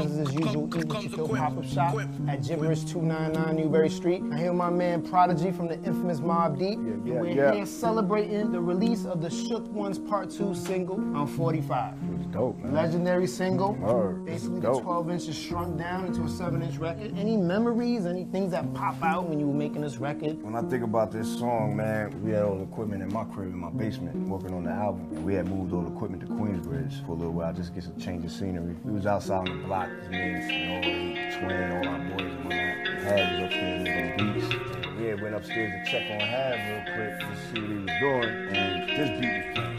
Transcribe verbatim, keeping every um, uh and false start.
business as usual, Eat What You Feel pop-up shop at Gibberish two ninety-nine Newberry Street. I here with my man Prodigy from the infamous Mobb Deep. Yeah, and yeah, we're yeah. here celebrating the release of the Shook Ones Part two single on forty-five. It was dope, man. Legendary single. Word. Basically Dope. the twelve inches shrunk down into a seven inch record. Any memories, any things that pop out when you were making this record? When I think about this song, man, we had all the equipment in my crib in my basement working on the album. And we had moved all the equipment to Queensbridge for a little while just to get some change of scenery. We was outside on the block, just me and Snowy, Twin, all our boys and whatnot. Had was upstairs making beats. And we had went upstairs to check on Hav real quick to see what he was doing. And this beat was playing.